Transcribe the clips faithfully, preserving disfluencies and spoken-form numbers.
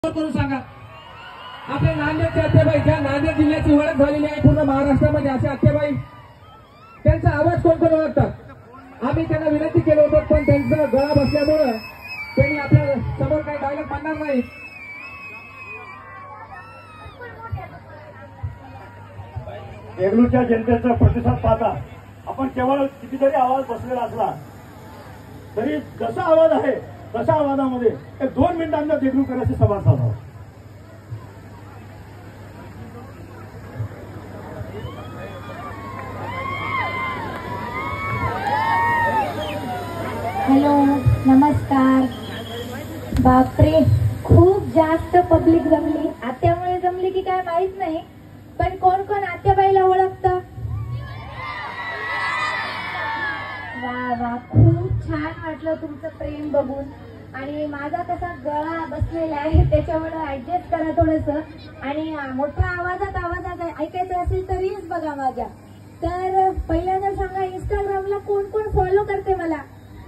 करून सांगा आपल्या नांदेडचे आत्याबाई, ज्या नांदेड जिल्ह्याची ओळख झालेली आहे पूर्ण महाराष्ट्रामध्ये, असे आत्याबाई त्यांचा आवाज कोण कोण ओळखतात. आम्ही त्यांना विनंती केलं होतं पण त्यांचा गळा बसल्यामुळे त्यांनी आपल्या समोर काही डायलॉग म्हणणार नाही. देगलूरच्या जनतेचा प्रतिसाद पाहता आपण केवळ कितीतरी आवाज बसलेला असला तरी जसा आवाज आहे तशा आवाजामध्ये एक दोन मिनिटांचा देगलूरकरांशी संवाद साधावा. हॅलो, नमस्कार. बापरे, खूप जास्त पब्लिक जमली. आत्यामुळे जमली की काय माहित नाही, पण कोण कोण आत्याबाईला ओळखतं? वा वा, खूप छान वाटलं तुमचं प्रेम बघून. आणि माझा कसा गळा बसलेला आहे त्याच्यामुळे ऍडजस्ट करा थोडस. आणि मोठ्या आवाजात आवाजात ऐकायचं असेल तर रील्स बघा माझ्या. तर पहिल्यांदा सांगा, इंस्टाग्रामला कोण कोण फॉलो करते मला?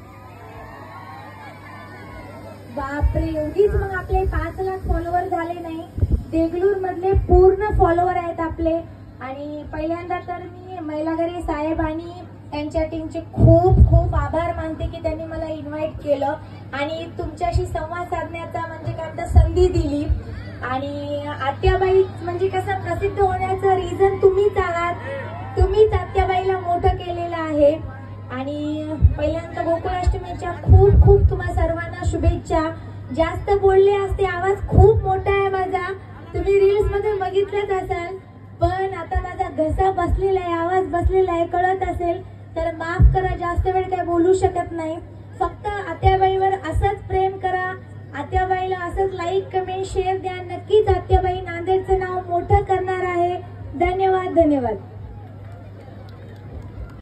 बापरे, एवढीच. मग आपले पाच लाख फॉलोवर झाले नाही. देगलूर मधले पूर्ण फॉलोवर आहेत आपले. आणि पहिल्यांदा तर मी महिलाघरी साहेब आणि त्यांच्या टीमचे खूप खूप आभार मानते की त्यांनी मला इन्व्हाइट केलं आणि तुमच्याशी संवाद साधण्याचा म्हणजे काय म्हणतात संधी दिली. आणि आत्याबाई म्हणजे कसं प्रसिद्ध होण्याचं रिझन तुम्हीच आहात. तुम्हीच आत्याबाईला मोठं केलेलं आहे. आणि पहिल्यांदा गोकुळाष्टमीच्या खूप खूप तुम्हा सर्वांना शुभेच्छा. जास्त बोलले असते, आवाज खूप मोठा आहे माझा, तुम्ही रील्स मध्ये बघितलंच असाल. पण आता माझा घसा बसलेला आहे, आवाज बसलेला आहे, कळत असेल तर माफ करा, जास्त वेळ काय बोलू शकत नाही. फक्त आत्याबाईवर असंच प्रेम करा, आत्याबाईला असंच लाईक कमेंट शेअर द्या. नक्कीच आत्याबाई नांदेडचं नाव मोठं करणार आहे. धन्यवाद धन्यवाद.